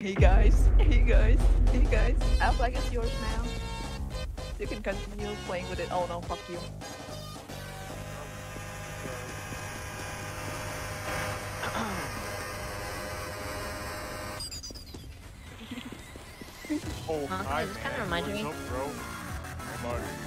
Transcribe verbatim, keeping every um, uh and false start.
Hey guys, hey guys, hey guys. Aflac is yours now. You can continue playing with it. Oh no, fuck you. Oh, Huh? hi, This man. kind of reminds What's me. up, bro? How about it?